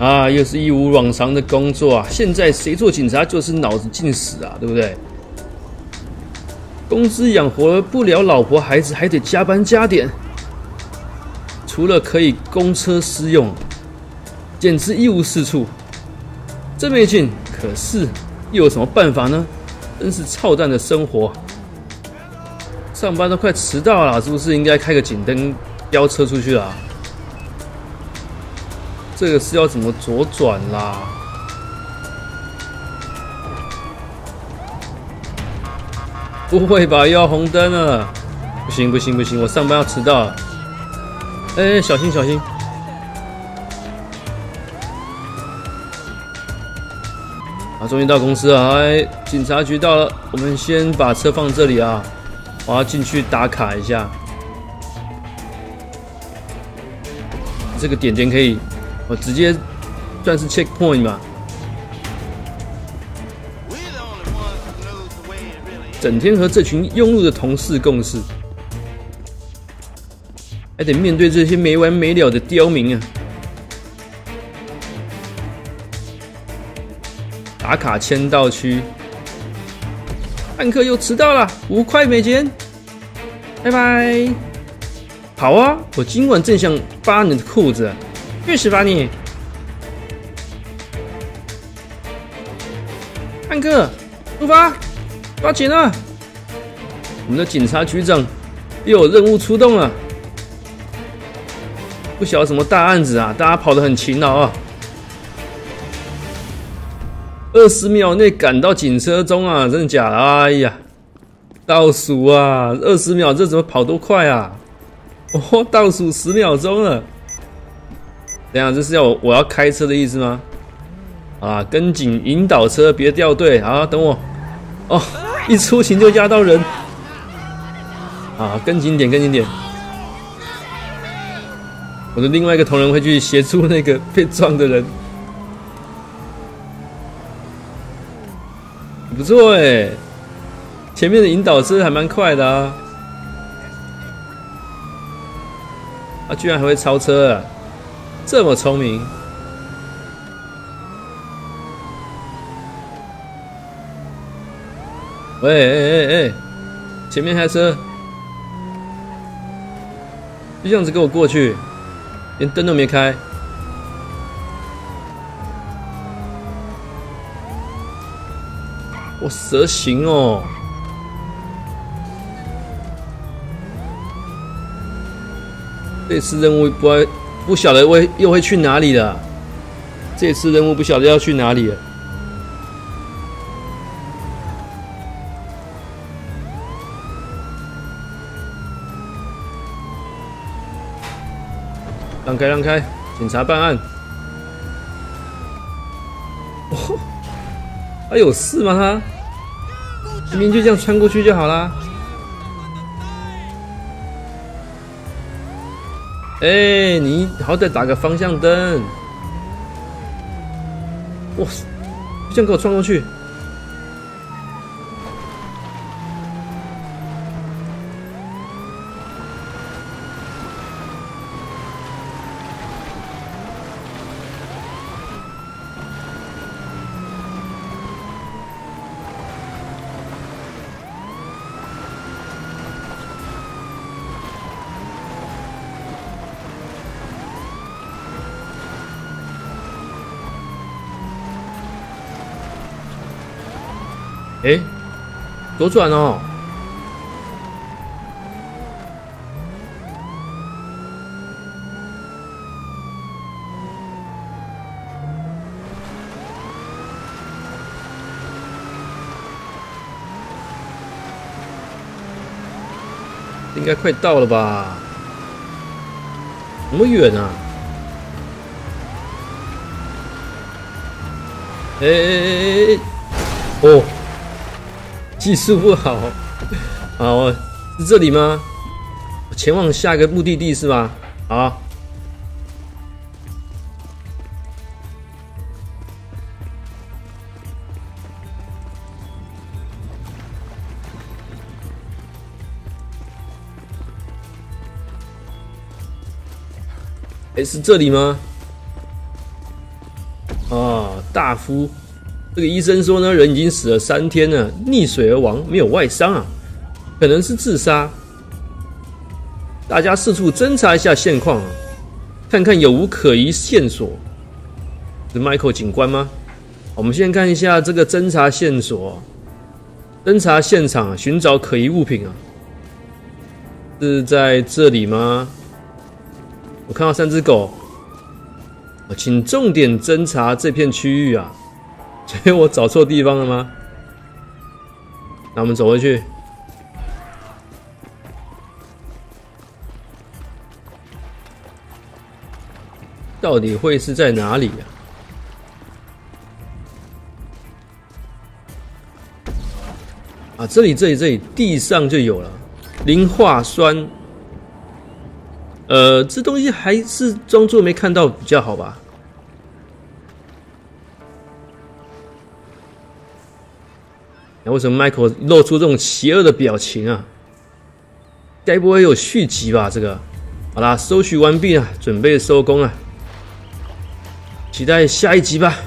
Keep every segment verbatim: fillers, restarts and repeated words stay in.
啊，又是一如往常的工作啊！现在谁做警察就是脑子进屎啊，对不对？工资养活不了老婆孩子，还得加班加点，除了可以公车私用，简直一无是处，真没劲。可是又有什么办法呢？真是操蛋的生活！上班都快迟到了，是不是应该开个警灯飙车出去了？这个是要怎么左转啦？不会吧，又要红灯了！不行不行不行，我上班要迟到了！哎、欸，小心小心！啊，终于到公司了！哎，警察局到了，我们先把车放这里啊，我要进去打卡一下。这个点点可以。我直接算是 checkpoint 吧，整天和这群庸碌的同事共事，还得面对这些没完没了的刁民啊！打卡签到区，汉克又迟到了，五块美金，拜拜。好啊，我今晚正想扒你的裤子。去死吧你！汉克，出发！抓紧了！我们的警察局长又有任务出动了。不晓得什么大案子啊，大家跑得很勤劳啊。二十秒内赶到警车中啊，真的假的？哎呀，倒数啊，二十秒，这怎么跑多快啊？哦，倒数十秒钟了。等一下，这是要我我要开车的意思吗？啊，跟紧引导车，别掉队啊！等我，哦，一出勤就压到人，啊，跟紧点，跟紧点。我的另外一个同仁会去协助那个被撞的人，不错哎，前面的引导车还蛮快的啊，啊，居然还会超车啊！这么聪明，喂，哎哎哎，前面开车，就这样子给我过去，连灯都没开。我蛇形哦，这次任务不会。不晓得会又会去哪里了？这次任务不晓得要去哪里了。让开让开，警察办案。哦，还有事吗？他明明就这样穿过去就好啦。哎、欸，你好歹打个方向灯！哇，就这样给我撞过去！哎、欸，左转哦！应该快到了吧？那么远啊！哎哎哎哎！哦。技术不好，好，是这里吗？前往下个目的地是吗？好。哎，是这里吗？ 大夫。这个医生说呢，人已经死了三天了，溺水而亡，没有外伤啊，可能是自杀。大家四处侦查一下现况啊，看看有无可疑线索。是 Michael 警官吗？我们先看一下这个侦查线索，侦查现场啊，寻找可疑物品啊，是在这里吗？我看到三只狗，请重点侦查这片区域啊。所以我找错地方了吗？那我们走回去。到底会是在哪里啊？啊，这里这里这里，地上就有了磷化酸。呃，这东西还是装作没看到比较好吧？那为什么 Michael 露出这种邪恶的表情啊？该不会有续集吧？这个，好啦，搜寻完毕了，准备收工了，期待下一集吧。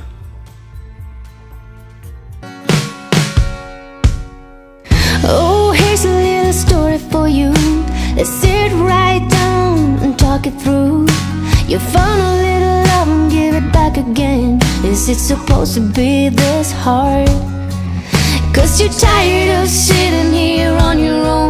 Oh, here's a little story for you. Let's sit right down and talk it through. You found a little love and give it back again. Is it supposed to be this hard? 'Cause you're tired of sitting here on your own.